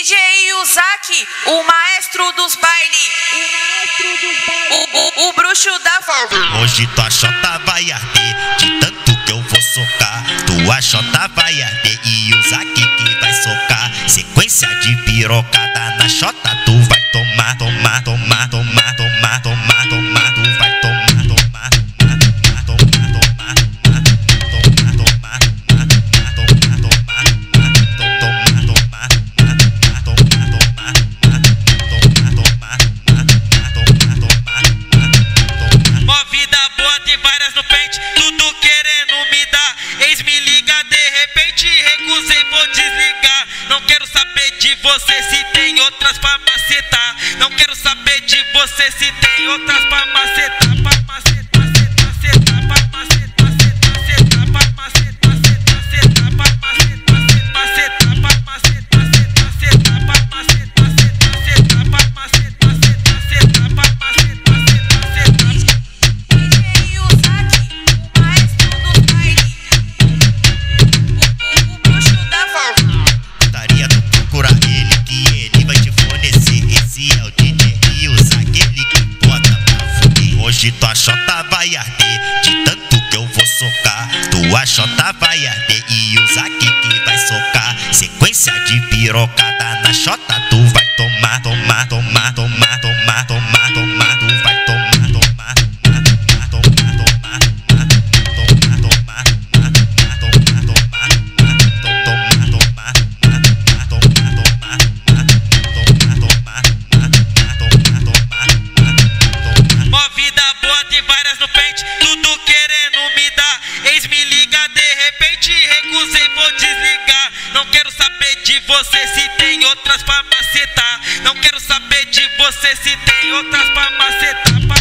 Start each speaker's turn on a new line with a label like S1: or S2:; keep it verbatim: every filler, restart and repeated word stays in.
S1: J Yuzaki, o maestro dos bailes, o, o, o bruxo da favela.
S2: Hoje tua chota vai arder, de tanto que eu vou socar. Tua chota vai arder e o Zaki que vai socar. Sequência de pirocada na chota, tu vai tomar, tomar, tomar, tomar, tomar, tomar, tomar. Tu vai tomar, tomar, tomar, tomar, tomar, tomar, tomar,
S3: Mó vida boa, tem várias no pente, tudo querendo me dar. Ex me liga de repente, recusei, vou desligar. Não quero saber de você se tem outras pra macetar. Não quero saber de você se tem outras pra macetar. Pra macetar, macetar, pra macetar, macetar, pra macetar, macetar, pra macetar, macetar, pra macetar, macetar, pra macetar, macetar, pra macetar, macetar, pra macetar, macetar.
S1: D J Yuzaki, o maestro dos bailes, o, o bruxo da favela.
S2: Daria tu procurar ele, que ele vai te fornecer. Esse é o D J Yuzaki, aquele que bota pra fuder. Hoje tua chota vai arder, de tanto que eu vou socar. Tua chota vai arder e o Zaki que vai socar. Sequência de pirocada na chota, tu vai tomar, tomar, tomar, tomar, tomar, tomar, tomar. Tu vai tomar, tomar, tomar, tomar, tomar, tomar, tomar, tomar, tomar, tomar.
S3: Mó vida boa, tem várias no pente, tudo querendo me dar. Ex me liga de repente, recusei, vou desligar. Não quero saber de você se tem outras pra macetar. Não quero saber de você se tem outras pra macetar.